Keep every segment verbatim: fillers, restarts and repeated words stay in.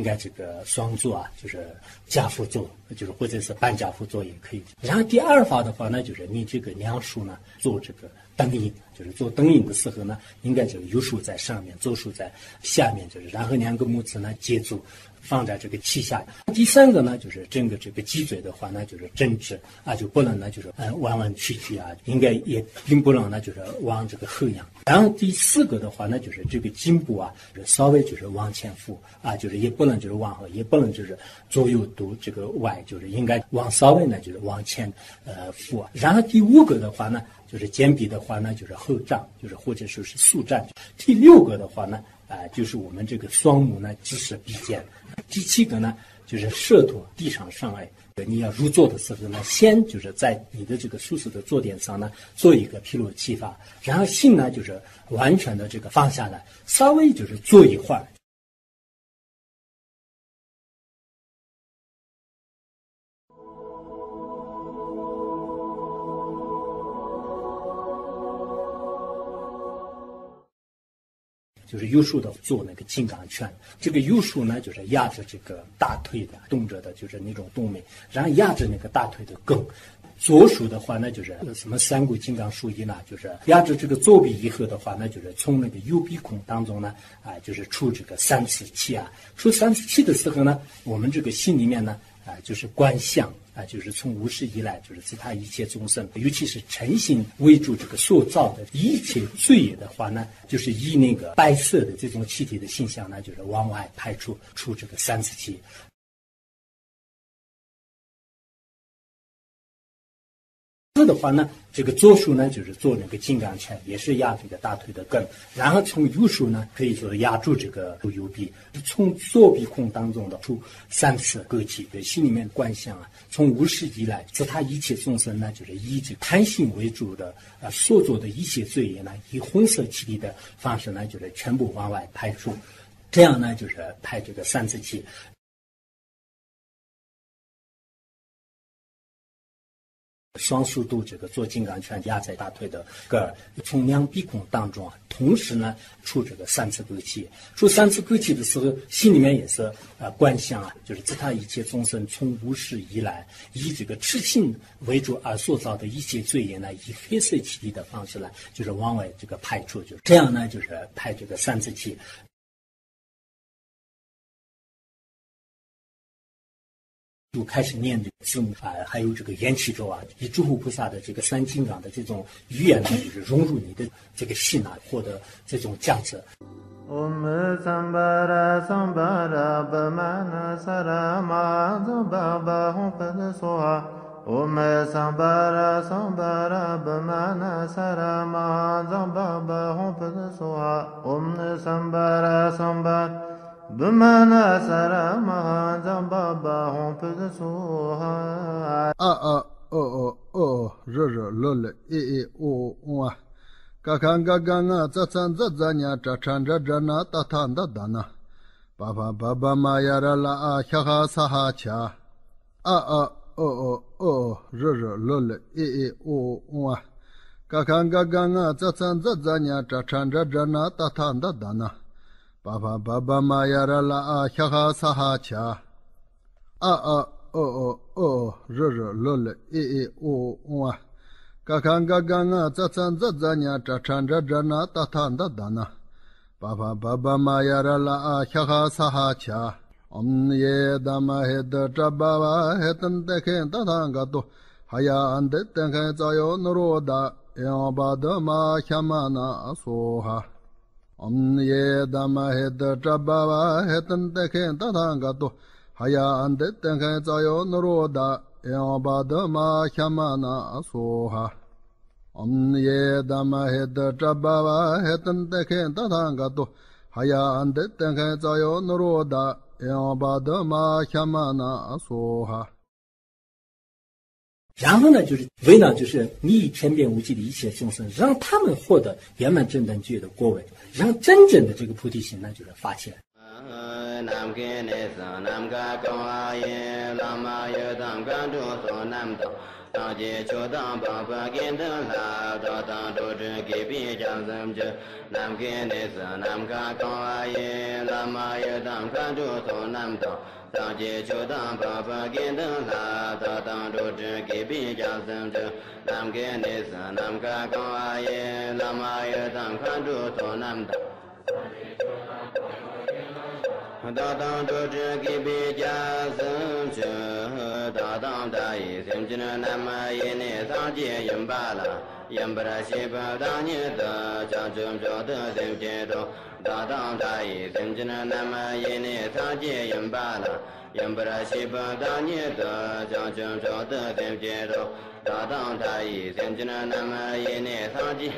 该这个双坐啊，就是家父坐，就是或者是半家父坐也可以。然后第二法的话呢，就是你这个两手呢做这个灯影，就是做灯影的时候呢，应该这个右手在上面，左手在下面，就是然后两个拇指呢接住。放在这个膝下。第三个呢，就是整个这个脊椎的话呢，就是正直啊，就不能呢就是呃弯弯曲曲啊，应该也并不能呢就是往这个后仰。然后第四个的话呢，就是这个颈部啊，就是稍微就是往前俯啊，就是也不能就是往后，也不能就是左右都这个歪，就是应该往稍微呢就是往前呃俯。然后第五个的话呢，就是肩臂的话呢，就是后胀，就是或者说是速站。第六个的话呢。啊、呃，就是我们这个双目呢，直视鼻尖。第七个呢，就是舌头地上上来。你要入座的时候呢，先就是在你的这个舒适的坐垫上呢，做一个披露气法，然后心呢就是完全的这个放下来，稍微就是坐一会儿。就是右手的做那个金刚拳，这个右手呢就是压着这个大腿的动着的，就是那种动脉，然后压着那个大腿的根。左手的话呢，就是什么三股金刚术一呢，就是压着这个左臂以后的话呢，就是从那个右鼻孔当中呢，啊、呃，就是出这个三次气啊。出三次气的时候呢，我们这个心里面呢，啊、呃，就是观想。啊，就是从无始以来，就是其他一切众生，尤其是诚心为主这个塑造的一切罪业的话呢，就是以那个白色的这种气体的形象呢，就是往外排出出这个三次气。的话呢，这个左手呢就是做那个金刚拳，也是压这个大腿的根，然后从右手呢可以说压住这个右臂，从左鼻孔当中的出三次割气，对心里面观想啊，从无始以来，自他一切众生呢，就是以这个贪心为主的啊、呃、所做的一切罪业呢，以红色气体的方式呢，就是全部往外排出，这样呢就是排这个三次气。双手都这个做金刚拳压在大腿的根儿，从两鼻孔当中啊，同时呢出这个三次割气。出三次割气的时候，心里面也是呃观想啊，就是自他一切众生从无始以来，以这个痴心为主而塑造的一切罪业呢，以黑色气体的方式呢，就是往外这个排出，就是这样呢，就是排这个三次气。就开始念这个字母啊，还有这个缘起咒啊，以诸佛菩萨的这个三金刚的这种语言呢，就是融入你的这个心啊，获得这种价值。Om Sambara Sambara Bhamana Sarama Zambaba Hum Pada Soha Om Sambara Sambara Bhamana Sarama Zambaba Hum Pada Soha Om Sambara Sambara Bhamana Sarama Zambaba Hum Pada Soha A A O O O R R L L E E O O Kakanga ganga zatsan zatzanya chachan jajana tatanda dana. Baba baba mayara la a kyaha saha cha. A a o o o r r l l e e o o. Kakanga ganga zatsan zatzanya chachan jajana tatanda dana. Baba baba mayara la a kyaha saha cha. A a o o o r r l l e e o o. Kakanga ganga zatsan zatzanya chachan jajana tatanda dana. Baba baba mayara la a kyaha saha cha. Om ye dama heda jababa hetan teken tatanga to. Haya ande tenken zayo nuroda. Eobada ma kyamana soha. Om ye dama heda jababa hetan teken tatanga to. Haya ande tenken zayo nuroda. Eobada ma kyamana soha. Om ye dama heda jababa hetan teken tatanga to. Haya ande tenken zayo nuroda. Eobada ma kyamana soha。然后呢，就是为了就是你以天变无际的一切众生，让他们获得圆满正等觉的果位，让真正的这个菩提心呢，就是发起来。 nam ke ne sa nam ka ka ye la ma ye dam ka do so nam do ta je cho dam ba ba gen da la da da do de ke bi jang sam je nam ke ne sa nam ka ka ye la ma ye dam ka do so nam do ta je cho dam ba ba gen da la da da do de ke bi jang sam je nam ke ne sa nam ka ka ye la ma ye dam ka do so nam do da da do je ke bi jang sam je da da da yi sim je nam ye ne sa je yin ba la yin ba ra shi ba da ni da ja jum jo de sim je do da da da yi sim je nam ye ne sa je yin ba la yin ba ra shi ba da ni da ja jum jo de sim je do da da da yi sim je nam ye ne sa je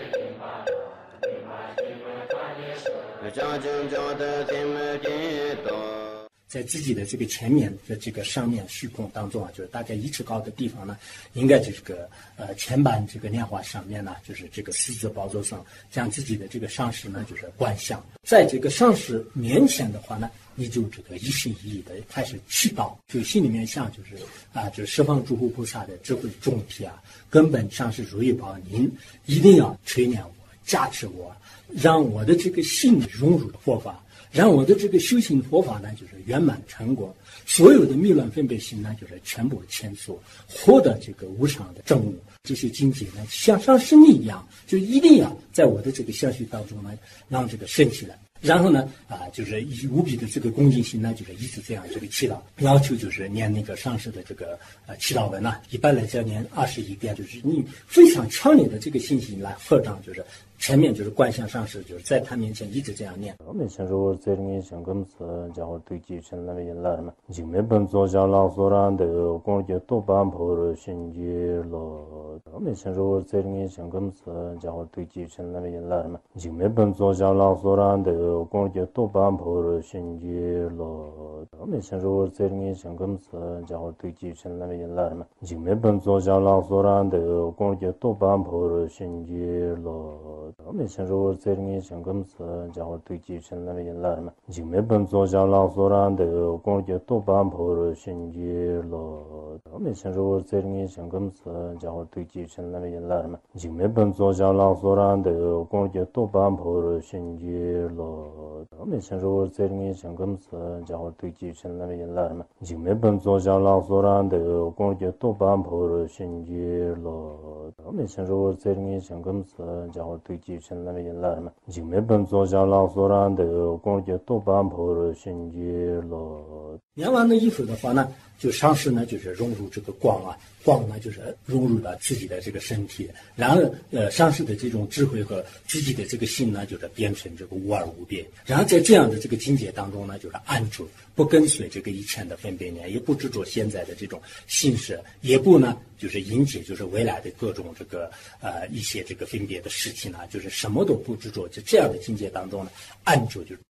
ja jum jo de sim je do 在自己的这个前面的这个上面虚空当中啊，就是大概一尺高的地方呢，应该这个呃前板这个莲花上面呢，就是这个四字宝座上，将自己的这个上师呢就是观想，在这个上师面前的话呢，你就这个一心一意的开始祈祷，就心里面想就是啊，就是十方诸佛菩萨的智慧众体啊，根本上师如意宝，您一定要垂念我，加持我，让我的这个心融入佛法。让我的这个修行佛法呢，就是圆满成果，所有的迷乱分别心呢，就是全部迁出，获得这个无上的正悟。这些境界呢，像上师你一样，就一定要在我的这个相续当中呢，让这个升起来。然后呢，啊，就是以无比的这个恭敬心呢，就是一直这样这个祈祷，要求就是念那个上师的这个呃祈祷文呢、啊，一般来讲念二十一遍，就是你非常强烈的这个信心来合掌，就是前面就是观想上师，就是在他面前一直这样念。 我们先说这里想跟此家伙对继承那边来嘛，就没本做下老所然的工作多半破了心结了。我们先说这里想跟此家伙对继承那边来嘛，就没本做下老所然的工作多半破了心结了。我们先说这里想跟此家伙对继承那边来嘛，就没本做下老所然的工作多半破了心结了。我们先说这里想跟此家伙对继承那边来嘛，就没本做下老所然的工作多半破了心结了。我们先说这里想跟此家伙对继承那边来嘛，就没本做下老所然的工作多半破了心结了。我们先说这里想跟此家伙对继承那边来嘛，就没本做下老所然的工作多半破了心结了。我们先说这里想跟此家伙对继承那边来嘛，就没本做下老所然的工作多半破了心结了。 念完了以后的话呢，就上师呢就是融入这个光啊，光呢就是融入了自己的这个身体，然后呃上师的这种智慧和自己的这个心呢，就是变成这个无二无别。然后在这样的这个境界当中呢，就是安住，不跟随这个以前的分别念，也不执着现在的这种形式，也不呢就是迎接就是未来的各种这个呃一些这个分别的事情呢，就是什么都不执着，就这样的境界当中呢，安住就是。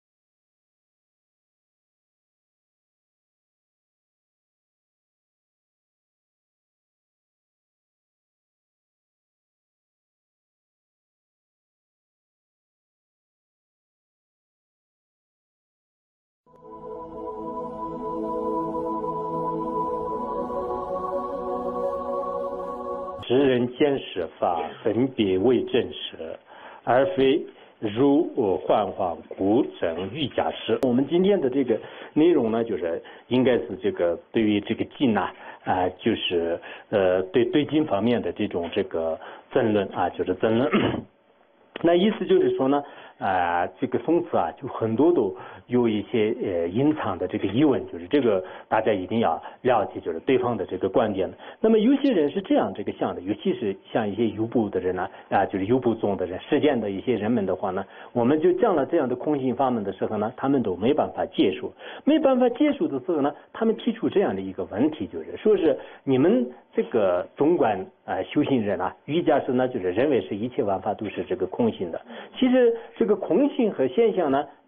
直人见识法分别为正实，而非如幻化古整欲假施。我们今天的这个内容呢，就是应该是这个对于这个经啊，啊、呃，就是呃对对经方面的这种这个争论啊，就是争论。那意思就是说呢，啊、呃，这个讽刺啊，就很多都有一些呃隐藏的这个疑问，就是这个大家一定要了解，就是对方的这个观点。那么有些人是这样这个想的，尤其是像一些游部的人呢，啊、呃，就是游部宗的人，实践的一些人们的话呢，我们就讲了这样的空性法门的时候呢，他们都没办法接受，没办法接受的时候呢，他们提出这样的一个问题，就是说是你们这个中观啊、呃、修行人啊，瑜伽师呢，就是认为是一切万法都是这个空性的。其实这个空性和现象呢，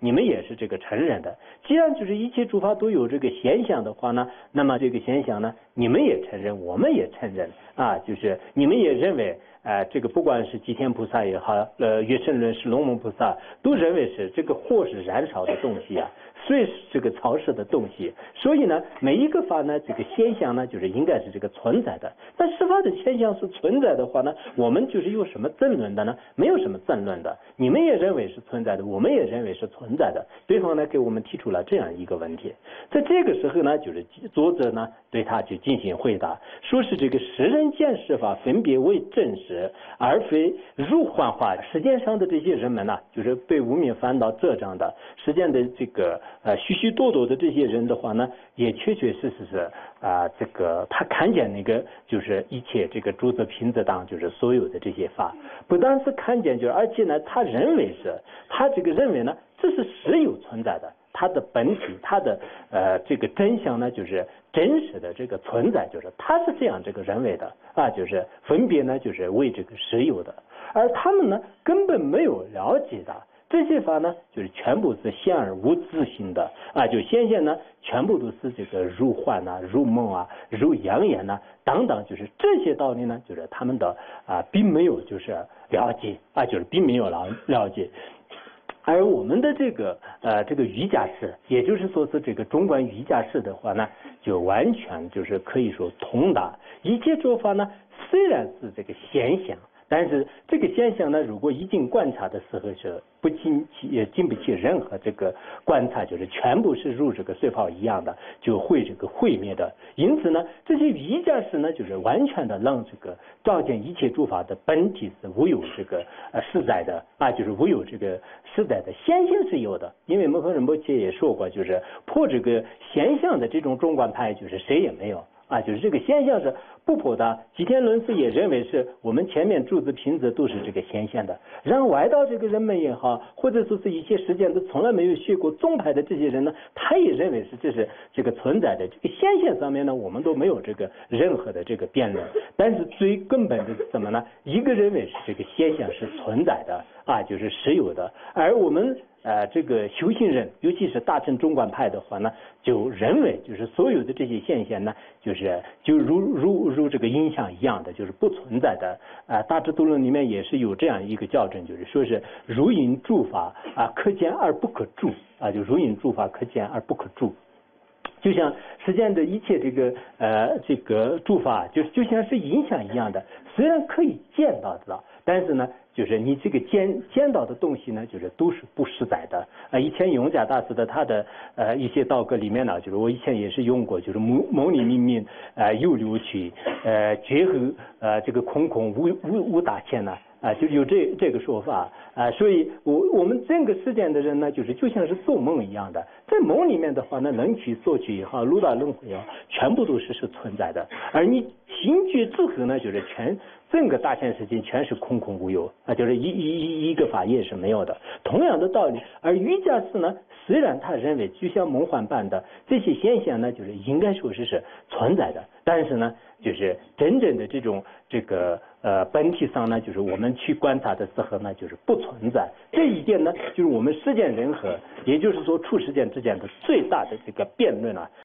你们也是这个承认的。既然就是一切诸法都有这个现象的话呢，那么这个现象呢，你们也承认，我们也承认啊，就是你们也认为。呃，这个不管是吉天菩萨也好，呃，月胜论是龙门菩萨，都认为是这个火是燃烧的东西啊，水是这个潮湿的东西，所以呢，每一个法呢，这个现象呢，就是应该是这个存在的。但十法的现象是存在的话呢，我们就是有什么争论的呢？没有什么争论的。你们也认为是存在的，我们也认为是存在的。对方呢，给我们提出了这样一个问题，在这个时候呢，就是作者呢对他去进行回答，说是这个世人见识法分别为真实。而非如幻化。世间上的这些人们呢，就是被无明烦恼遮障的，世间的这个呃许许多多的这些人的话呢，也确确实实是啊、呃，这个他看见那个就是一切这个诸子品质当就是所有的这些法，不但是看见，就是而且呢，他认为是他这个认为呢，这是实有存在的。它的本体，它的呃这个真相呢，就是真实的这个存在，就是他是这样这个认为的啊，就是分别呢，就是为这个实有的，而他们呢根本没有了解的这些法呢，就是全部是现而无自性的啊，就显现呢，全部都是这个如幻呐、如梦啊、如阳眼呐等等，就是这些道理呢，就是他们的啊并没有就是了解啊，就是并没有了了解。而我们的这个呃这个瑜伽师，也就是说是这个中观瑜伽师的话呢，就完全就是可以说通达一切做法呢，虽然是这个现象，但是这个现象呢，如果一经观察的时候是不经起也经不起任何这个观察，就是全部是如这个水泡一样的，就会这个毁灭的。因此呢，这些瑜伽师呢，就是完全的让这个照见一切诸法的本体是无有这个呃实在的啊，就是无有这个实在的现象是有的。因为摩诃仁波切也说过，就是破这个现象的这种中观派，就是谁也没有。啊，就是这个现象是不破的。吉田伦斯也认为是我们前面诸子品质都是这个现象的。让外道这个人们也好，或者说是一些实践都从来没有学过宗派的这些人呢，他也认为是这是这个存在的。这个现象上面呢，我们都没有这个任何的这个辩论。但是最根本的是什么呢？一个认为是这个现象是存在的啊，就是实有的，而我们。呃，这个修行人，尤其是大乘中观派的话呢，就认为就是所有的这些现象呢，就是就如如如这个音像一样的，就是不存在的。啊、呃，大智度论里面也是有这样一个教证，就是说是如因诸法啊，可见而不可著啊，就如因诸法可见而不可著。就像世间的一切这个呃这个诸法，就就像是音像一样的，虽然可以见到的，但是呢，就是你这个见见到的东西呢，就是都是不实在的。啊、呃，以前永嘉大师的他的呃一些道歌里面呢，就是我以前也是用过，就是牟牟尼明明呃有流去呃绝后呃这个空空无无无大千呢。啊，就有这这个说法啊，所以我我们整个世间的人呢，就是就像是做梦一样的，在梦里面的话呢，能取所取也好，六道轮回也好，全部都是是存在的，而你醒觉之后呢，就是全整个大千世界全是空空无有啊，就是一一一一个法业是没有的。同样的道理，而瑜伽师呢，虽然他认为就像梦幻般的这些现象呢，就是应该说是是存在的，但是呢，就是真正的这种这个呃本体上呢，就是我们去观察的时候呢，就是不存在。这一点呢，就是我们世间人和，也就是说处世间之间的最大的这个辩论啊。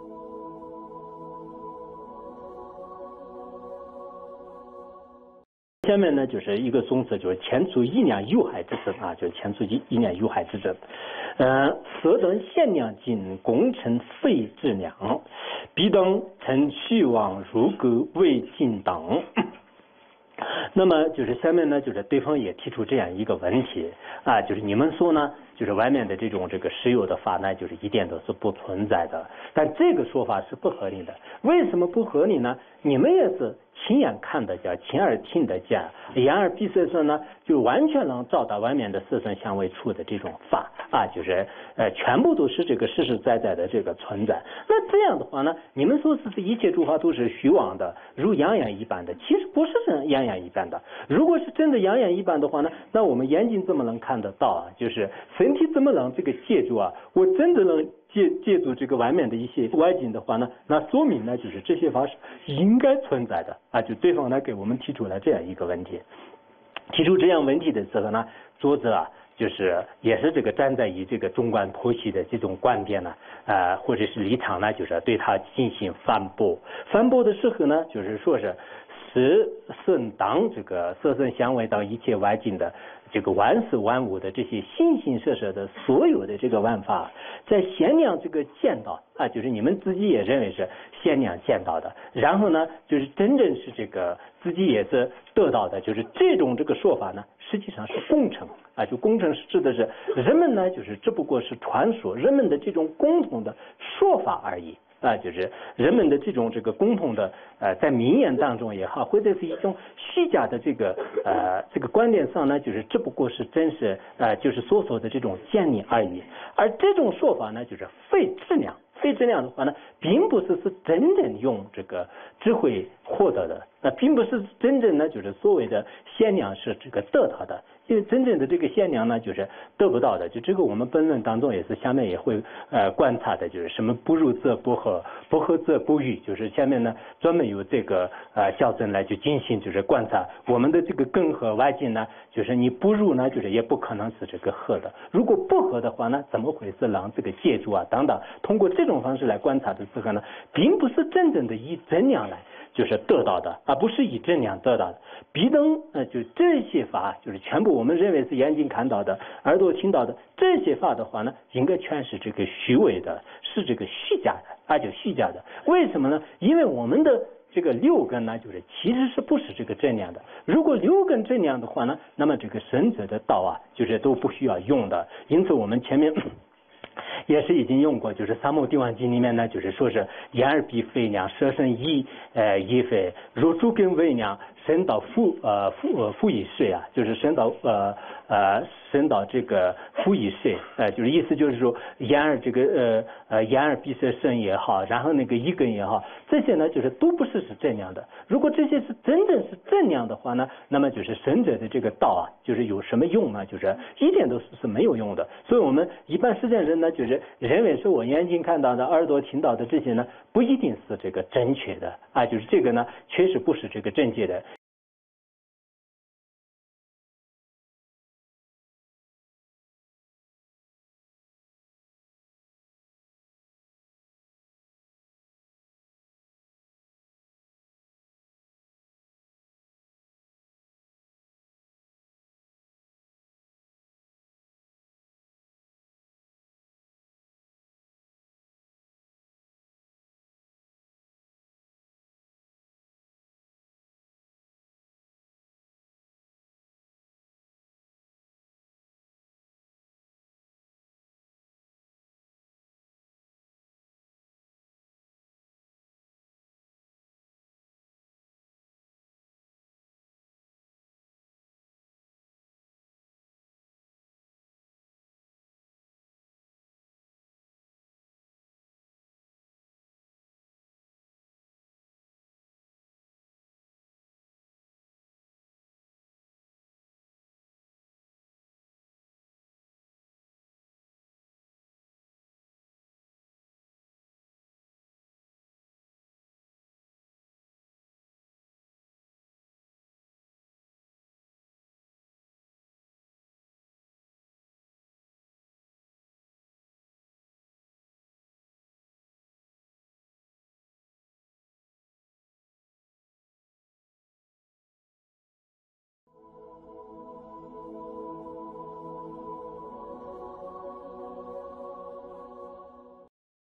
下面呢就是一个宗词，就是前出一年有害之争啊，就是前出一一年有害之争。呃，此等限量尽，功成废质量，彼等曾虚妄入钩未尽等。那么就是下面呢，就是对方也提出这样一个问题啊，就是你们说呢，就是外面的这种这个石油的法呢，就是一点都是不存在的，但这个说法是不合理的。为什么不合理呢？你们也是亲眼看得见，亲耳听得见，眼耳鼻舌身呢，就完全能照到外面的色身香味触的这种法啊，就是呃，全部都是这个实实在在的这个存在。那这样的话呢，你们说是这一切诸法都是虚妄的，如阳阳一般的，其实不是这阳阳一般的。如果是真的阳阳一般的话呢，那我们眼睛怎么能看得到啊？就是身体怎么能这个借助啊？我真的能借借助这个外面的一些外境的话呢，那说明呢，就是这些法是应该存在的啊。就对方呢给我们提出了这样一个问题，提出这样问题的时候呢，作者啊就是也是这个站在以这个中观剖析的这种观点呢，呃或者是立场呢，就是对他进行反驳。反驳的时候呢，就是说是使圣当这个色身香味到一切外境的这个万事万物的这些形形色色的所有的这个万法，在限量这个见到啊，就是你们自己也认为是限量见到的，然后呢，就是真正是这个自己也是得到的，就是这种这个说法呢，实际上是工程啊，就工程指的是人们呢，就是只不过是传说，人们的这种共同的说法而已。啊，就是人们的这种这个共同的呃，在民言当中也好，或者是一种虚假的这个呃这个观点上呢，就是只不过是真实呃就是所说的这种建立而已。而这种说法呢，就是非质量，非质量的话呢，并不是是真正用这个智慧获得的，那并不是真正呢就是所谓的限量是这个得到的。因为真正的这个限量呢，就是得不到的。就这个我们本论当中也是下面也会呃观察的，就是什么不入则不合，不合则不语，就是下面呢专门有这个呃校正来去进行就是观察我们的这个根和外境呢，就是你不入呢，就是也不可能是这个合的。如果不合的话呢，怎么会是让这个借助啊等等？通过这种方式来观察的时候呢，并不是真正的以真量来就是得到的，而不是以真量得到的。彼等呃就这些法就是全部我们认为是眼睛看到的，耳朵听到的这些法的话呢，应该全是这个虚伪的，是这个虚假的，啊就虚假的。为什么呢？因为我们的这个六根呢，就是其实是不是这个正量的。如果六根正量的话呢，那么这个神者的道啊，就是都不需要用的。因此我们前面也是已经用过，就是《三摩地王经》里面呢，就是说是眼耳鼻肺量，舌身意呃意肺，如诸根为量，升到腹呃腹呃腹以睡啊，就是升到呃呃升到这个腹以睡，呃就是意思就是说眼耳这个呃呃眼耳鼻舌身也好，然后那个一根也好，这些呢就是都不是是正量的。如果这些是真正是正量的话呢，那么就是神者的这个道啊，就是有什么用呢？就是一点都是是没有用的。所以我们一般实践人呢，就是认为是我眼睛看到的、耳朵听到的这些呢，不一定是这个正确的啊，就是这个呢，确实不是这个正确的。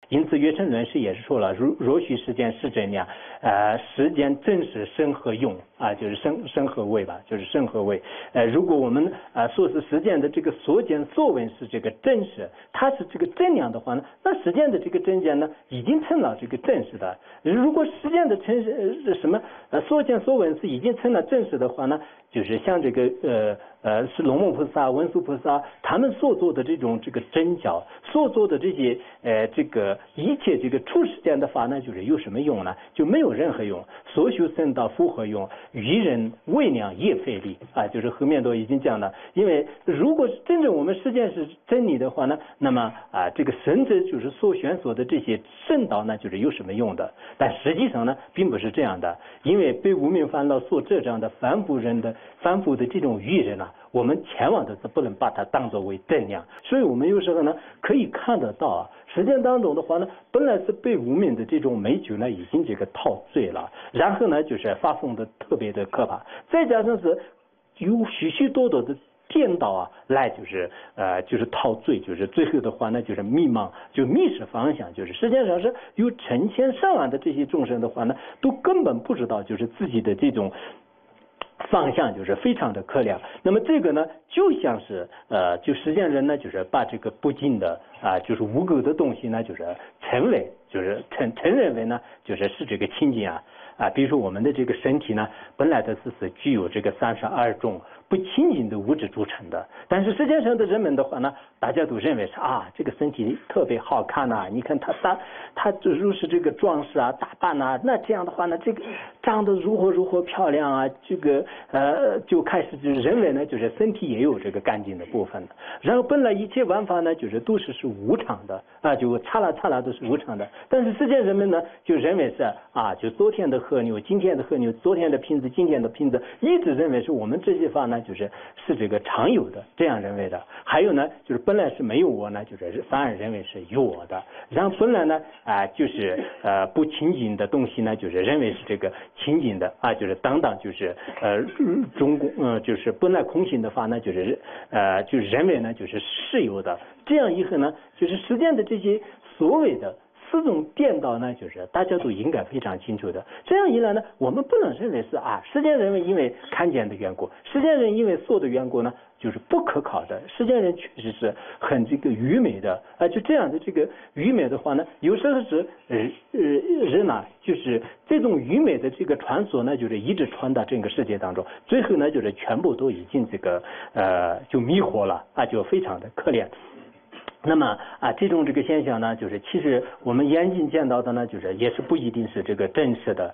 因此月称论师也是说了，如若许时间是真样，呃，时间正是生和用啊，就是生生和谓吧，就是生和谓。呃，如果我们啊说是时间的这个所见所闻是这个真实，它是这个真量的话呢，那时间的这个真见呢，已经成了这个真实的。如果时间的真实呃什么呃所见所闻是已经成了真实的话呢，就是像这个呃呃是龙门菩萨、文殊菩萨他们所做的这种这个真教，所做的这些呃这个一切这个出世间的法呢，就是有什么用呢？就没有任何用。所修僧道复何用？愚人为量也费力啊，就是后面都已经讲了。因为如果真正我们实践是真理的话呢，那么啊这个神者就是所选所的这些圣道呢，就是有什么用的？但实际上呢，并不是这样的，因为被无明烦恼所遮障的凡夫人的凡夫的这种愚人啊，我们千万都是不能把它当作为正量。所以我们有时候呢可以看得到啊，实践当中的话呢，本来是被无明的这种美酒呢已经这个陶醉了，然后呢就是发疯的特别的可怕，再加上是有许许多多的颠倒啊，来就是呃就是陶醉，就是最后的话呢就是迷茫，就迷失方向，就是实际上是有成千上万的这些众生的话呢，都根本不知道就是自己的这种方向，就是非常的可怜。那么这个呢，就像是呃，就实践人呢，就是把这个不净的啊，就是无垢的东西呢，就是承为，就是承承认为呢，就是是这个清净啊啊，比如说我们的这个身体呢，本来的是是具有这个三十二种不清净的物质组成的，但是世界上的人们的话呢，大家都认为是啊，这个身体特别好看呐、啊，你看他他他如是这个装饰啊、打扮呐、啊，那这样的话呢，这个长得如何如何漂亮啊，这个呃就开始就认为呢，就是身体也有这个干净的部分的，然后本来一切万法呢，就是都是是无常的啊，就刹那刹那都是无常的，但是世界人们呢，就认为是啊，就昨天的和牛，今天的和牛，昨天的瓶子，今天的瓶子，一直认为是我们这些法呢。就是是这个常有的，这样认为的。还有呢，就是本来是没有我呢，就是反而认为是有我的。然后本来呢，啊、呃，就是呃不清净的东西呢，就是认为是这个清净的啊，就是等等，就是呃中共呃就是本来空性的法呢，就是呃就是认为呢就是是有的。这样以后呢，就是实践的这些所谓的。四种颠倒呢，就是大家都应该非常清楚的。这样一来呢，我们不能认为是啊，世间人为因为看见的缘故，世间人因为做的缘故呢，就是不可考的。世间人确实是很这个愚昧的啊，就这样的这个愚昧的话呢，有时候是呃呃人啊，就是这种愚昧的这个传说呢，就是一直传到整个世界当中，最后呢，就是全部都已经这个呃就迷惑了啊，就非常的可怜。那么啊，这种这个现象呢，就是其实我们眼睛见到的呢，就是也是不一定是这个真实的。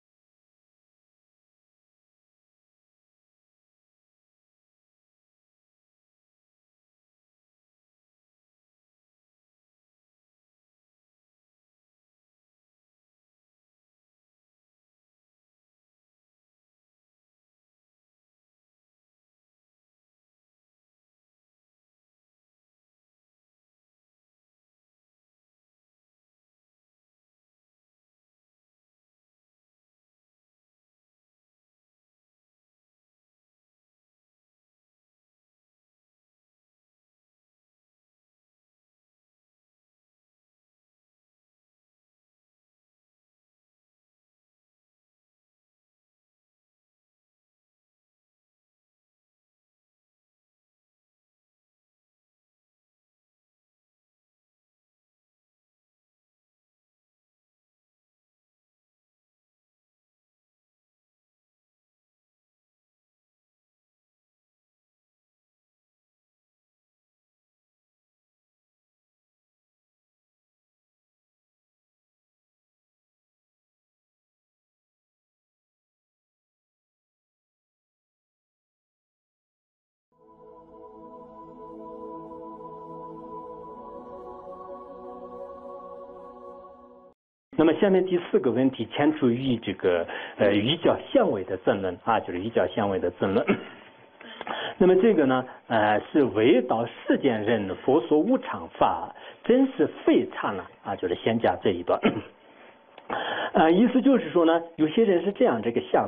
那么下面第四个问题牵出于这个呃瑜教相位的争论啊，就是瑜教相位的争论。那么这个呢，呃，是为道世间人佛说无常法，真是非常了啊，就是先讲这一段。呃，意思就是说呢，有些人是这样这个想的，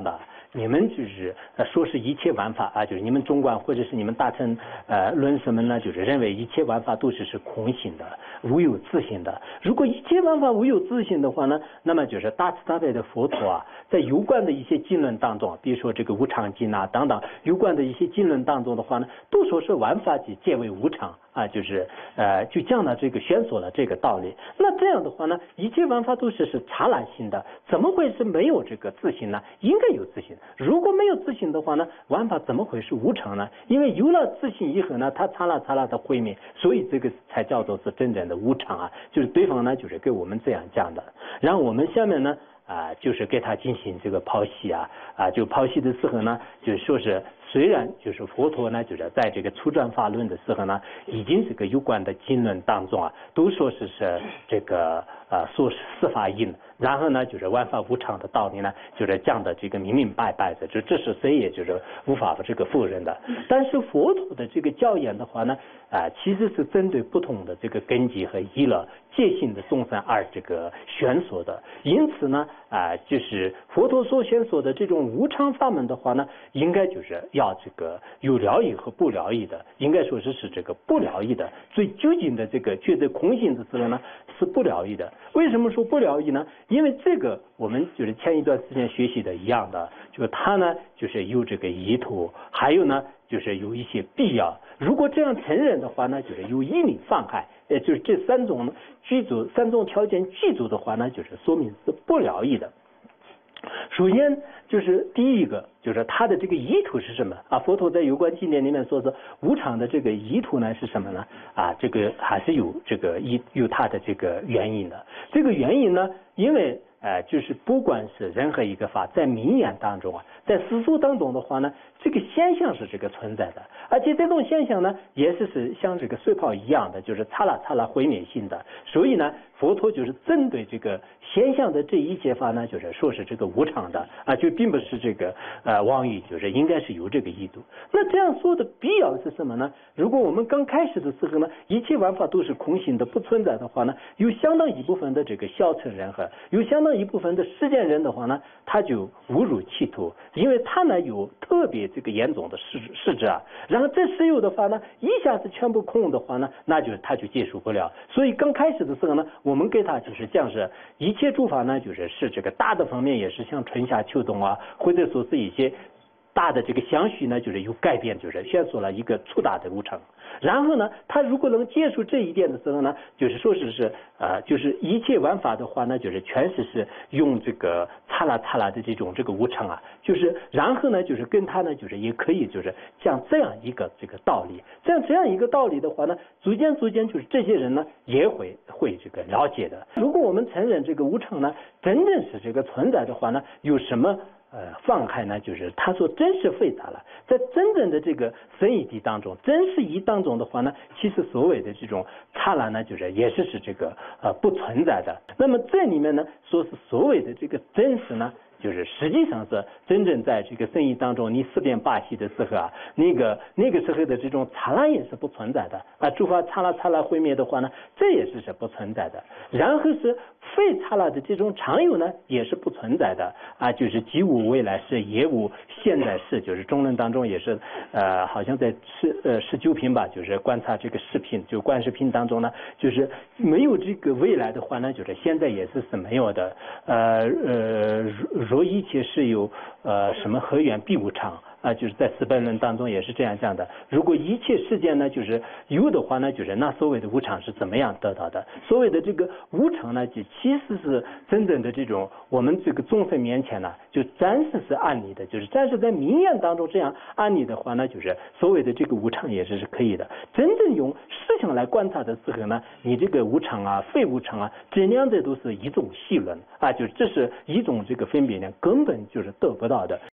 你们就是呃说是一切万法啊，就是你们中观或者是你们大乘呃论师们呢，就是认为一切万法都是是空性的，无有自性的。如果一切万法无有自性的话呢，那么就是大慈大悲的佛陀啊，在有关的一些经论当中，比如说这个无常经啊等等有关的一些经论当中的话呢，都说是万法即皆为无常啊，就是呃就讲了这个宣说了这个道理。那这样的话呢，一切万法都是是刹那性的，怎么会是没有这个自性呢？应该有自性。如果没有自性的话呢，万法怎么会是无常呢？因为有了自性以后呢，它刹那刹那的毁灭，所以这个才叫做是真正的无常啊。就是对方呢，就是给我们这样讲的。然后我们下面呢。啊，就是给他进行这个剖析啊，啊，就剖析的时候呢，就说是虽然就是佛陀呢，就是在这个初转法论的时候呢，已经这个有关的经论当中啊，都说是是这个呃说是四法印，然后呢，就是万法无常的道理呢，就是讲的这个明明白白的，这这是谁也就是无法这个否认的。但是佛陀的这个教言的话呢，啊、呃，其实是针对不同的这个根基和依了戒性的众生而这个宣说的，因此呢。啊、呃，就是佛陀所宣说的这种无常法门的话呢，应该就是要这个有疗愈和不疗愈的，应该说是是这个不疗愈的，最究竟的这个觉得空性的时候呢，是不疗愈的。为什么说不疗愈呢？因为这个我们就是前一段时间学习的一样的，就是它呢就是有这个意图，还有呢就是有一些必要。如果这样承认的话呢，就是有义理妨害。呃，就是这三种具足三种条件具足的话呢，就是说明是不疗愈的。首先就是第一个，就是他的这个意图是什么啊？佛陀在有关经典里面说是无常的这个意图呢是什么呢？啊，这个还是有这个一有它的这个原因的。这个原因呢，因为呃，就是不管是任何一个法，在名言当中啊，在思俗当中的话呢，这个现象是这个存在的，而且这种现象呢，也是是像这个水泡一样的，就是刹那刹那毁灭性的。所以呢，佛陀就是针对这个现象的这一切法呢，就是说是这个无常的啊，就并不是这个呃妄语，就是应该是有这个意图。那这样说的必要是什么呢？如果我们刚开始的时候呢，一切万法都是空性的，不存在的话呢，有相当一部分的这个小乘人和有相当一部分的实践人的话呢，他就误入歧途，因为他呢有特别这个严重的失失智啊。然后这石油的话呢，一下子全部空的话呢，那就他就接受不了。所以刚开始的时候呢，我们给他就是讲是一切诸法呢，就是是这个大的方面也是像春夏秋冬啊，或者说是一些大的这个相续呢，就是有改变，就是宣说了一个粗大的无常。然后呢，他如果能接受这一点的时候呢，就是说是是呃，就是一切万法的话呢，就是全是是用这个刹那刹那的这种这个无常啊，就是然后呢，就是跟他呢，就是也可以就是讲这样一个这个道理，这样这样一个道理的话呢，逐渐逐渐就是这些人呢也会会这个了解的。如果我们承认这个无常呢，真正是这个存在的话呢，有什么？呃，妨害呢，就是他说真实废杂了，在真正的这个生意地当中，真实义当中的话呢，其实所谓的这种刹那呢，就是也是是这个呃不存在的。那么这里面呢，说是所谓的这个真实呢，就是实际上是真正在这个生意当中，你四变八系的时候啊，那个那个时候的这种刹那也是不存在的啊，诸法刹那刹那毁灭的话呢，这也是是不存在的。然后是非刹那的这种常有呢，也是不存在的啊，就是即无未来世，也无现在世，就是中论当中也是呃，好像在十呃十九品吧，就是观察这个视频，就观视频当中呢，就是没有这个未来的话呢，就是现在也是是没有的。呃呃，若一切是有呃什么何缘必无常。啊，就是在四本论当中也是这样讲的。如果一切事件呢，就是有的话呢，就是那所谓的无常是怎么样得到的？所谓的这个无常呢，就其实是真正的这种我们这个众生面前呢，就暂时是安立的，就是暂时在名言当中这样安立的话呢，就是所谓的这个无常也是是可以的。真正用思想来观察的时候呢，你这个无常啊、非无常啊，这两者都是一种细论啊，就是这是一种这个分别呢，根本就是得不到的。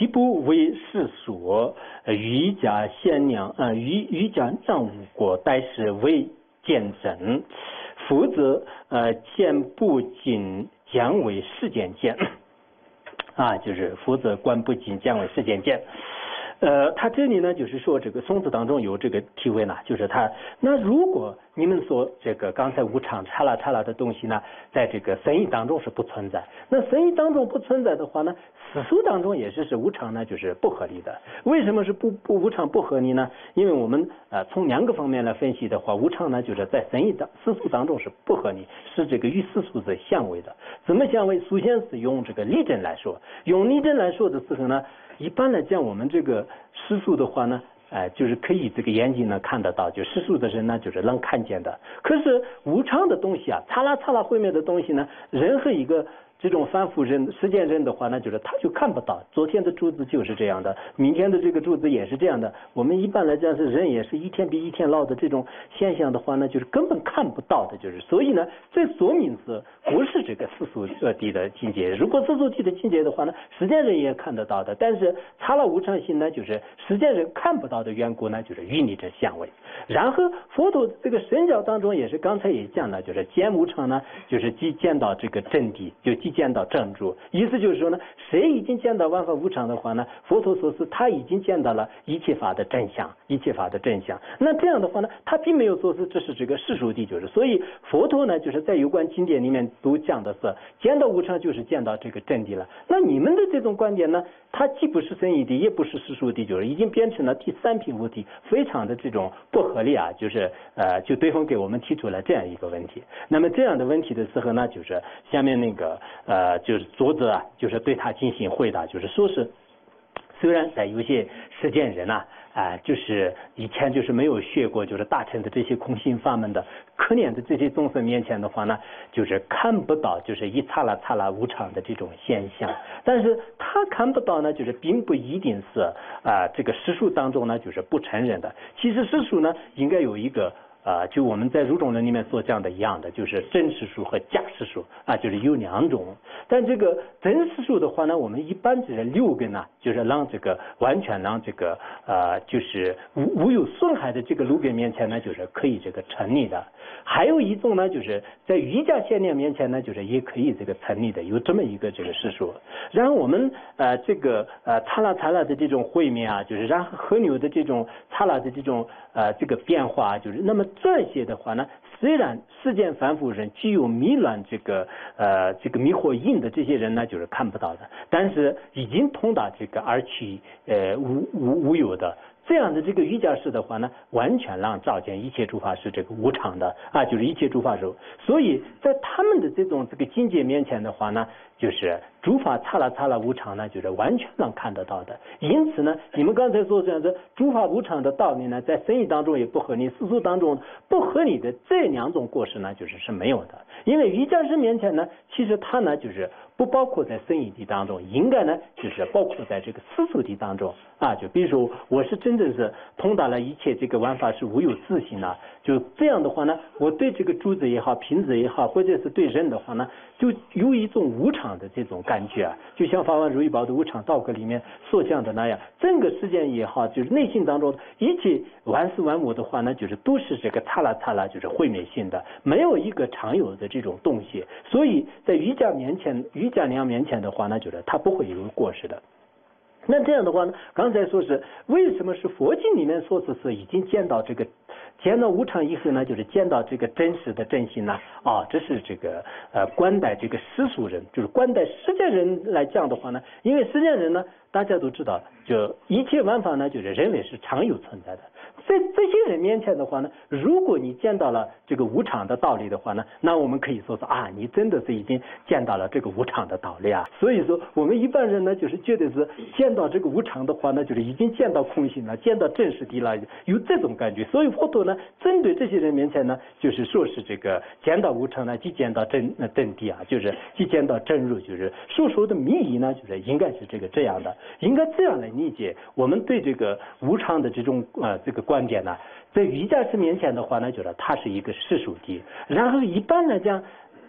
其不为世俗，瑜伽贤良，呃，瑜瑜伽让无国，但是为见真，否则呃见不尽将为世间见，啊，就是否则观不尽将为世间见。呃，他这里呢，就是说这个宋词当中有这个体会呢，就是他那如果你们说这个刚才无常刹那刹那的东西呢，在这个僧义当中是不存在，那僧义当中不存在的话呢，世俗当中也是是无常呢，就是不合理的。为什么是不不无常不合理呢？因为我们呃从两个方面来分析的话，无常呢就是在僧义当世俗当中是不合理，是这个与世俗是相违的。怎么相违？首先是用这个例证来说，用例证来说的时候呢。一般来讲，我们这个世俗的话呢，哎、呃，就是可以这个眼睛能看得到，就世俗的人呢，就是能看见的。可是无常的东西啊，刹那刹那会灭的东西呢，任何一个这种凡夫人、世间人的话呢，就是他就看不到。昨天的柱子就是这样的，明天的这个柱子也是这样的。我们一般来讲是人也是一天比一天老的这种现象的话呢，就是根本看不到的，就是所以呢，这说明是不是这个世俗地的境界？如果世俗地的境界的话呢，世间人也看得到的，但是刹那无常心呢，就是世间人看不到的缘故呢，就是与你这相违。然后佛陀这个神教当中也是刚才也讲了，就是见无常呢，就是即见到这个真谛，就即见到正住，意思就是说呢，谁已经见到万法无常的话呢，佛陀说是他已经见到了一切法的真相，一切法的真相。那这样的话呢，他并没有说是这是这个世俗谛，就是所以佛陀呢，就是在有关经典里面都讲的是见到无常就是见到这个真谛了。那你们的这种观点呢，它既不是僧义谛，也不是世俗谛，就是已经变成了第三品无谛，非常的这种不合理啊，就是呃，就对方给我们提出了这样一个问题。那么这样的问题的时候呢，就是下面那个呃。就是作者啊，就是对他进行回答，就是说是，虽然在有些世间人啊，啊、呃，就是以前就是没有学过就是大乘的这些空性法门的可怜的这些众生面前的话呢，就是看不到就是一刹那刹那无常的这种现象，但是他看不到呢，就是并不一定是啊、呃、这个世俗当中呢就是不承认的。其实世俗呢应该有一个。啊、呃，就我们在入中论里面所讲的一样的，就是真实数和假实数啊，就是有两种。但这个真实数的话呢，我们一般就是六根呢，就是让这个完全让这个呃，就是无无有损害的这个六根面前呢，就是可以这个成立的。还有一种呢，就是在瑜伽限量面前呢，就是也可以这个成立的，有这么一个这个实数。然后我们呃这个呃刹那刹那的这种会面啊，就是然后河流的这种刹那的这种呃这个变化，就是那么。这些的话呢，虽然世间凡夫人具有迷乱这个呃这个迷惑印的这些人呢，就是看不到的，但是已经通达这个而其呃无无无有的。这样的这个瑜伽师的话呢，完全让照见一切诸法是这个无常的啊，就是一切诸法是。所以在他们的这种这个境界面前的话呢，就是诸法刹那刹那无常呢，就是完全能看得到的。因此呢，你们刚才所讲的诸法无常的道理呢，在僧义当中也不合理，世俗当中不合理的这两种过失呢，就是是没有的。因为瑜伽师面前呢，其实他呢就是不包括在僧义谛当中，应该呢就是包括在这个世俗谛当中啊。就比如说，我是真正是通达了一切这个万法是无有自性啊，就这样的话呢，我对这个珠子也好，瓶子也好，或者是对人的话呢，就有一种无常的这种感觉啊，就像《法王如意宝》的无常道歌里面所讲的那样，整个世间也好，就是内心当中一切万事万物的话呢，就是都是这个刹那刹那，就是毁灭性的，没有一个常有的这种东西。所以在瑜伽面前，瑜伽量面前的话呢，就是它不会有过失的。那这样的话呢，刚才说是为什么是佛经里面说是是已经见到这个见到无常以后呢，就是见到这个真实的真心呢？啊，这是这个呃观待这个世俗人，就是观待世间人来讲的话呢，因为世间人呢，大家都知道，就一切万法呢，就是认为是常有存在的。在这些人面前的话呢，如果你见到了这个无常的道理的话呢，那我们可以说是啊，你真的是已经见到了这个无常的道理啊。所以说，我们一般人呢，就是觉得是见到这个无常的话呢，就是已经见到空性了，见到真实谛了，有这种感觉。所以佛陀呢，针对这些人面前呢，就是说是这个见到无常呢，即见到真真谛啊，就是即见到真如，就是所说的密意呢，就是应该是这个这样的，应该这样来理解。我们对这个无常的这种呃这个观点呢，在瑜伽师面前的话呢，觉得它是一个世俗谛。然后一般来讲，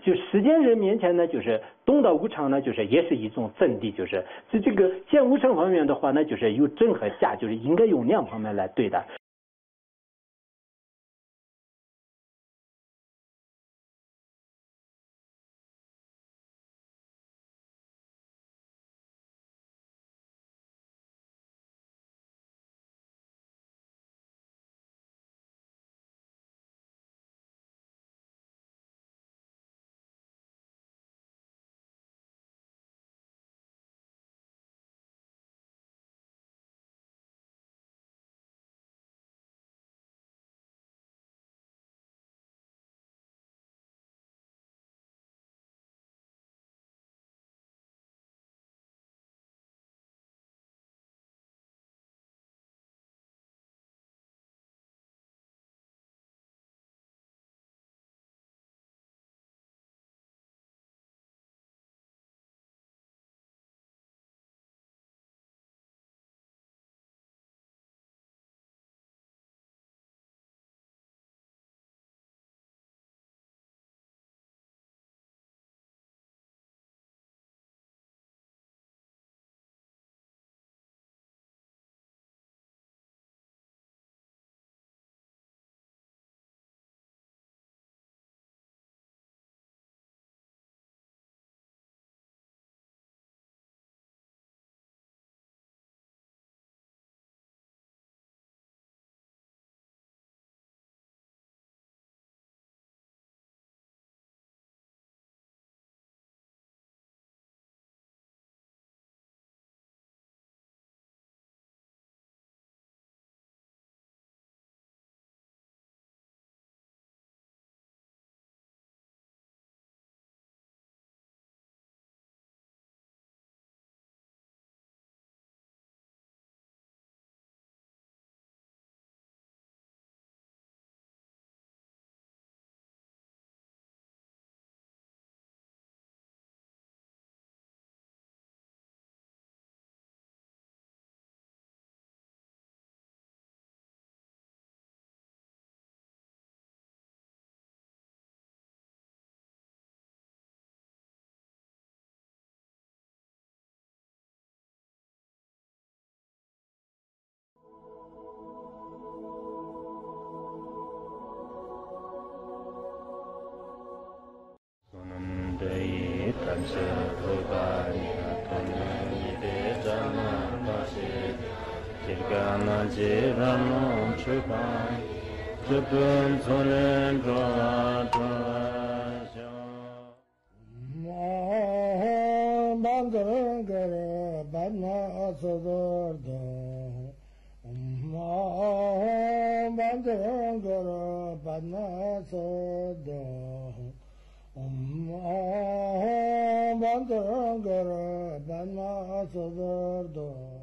就世间人面前呢，就是懂得无常呢，就是也是一种真谛，就是在这个见无常方面的话呢，就是有真和假，就是应该用两方面来对待。 Om Bandara Bandara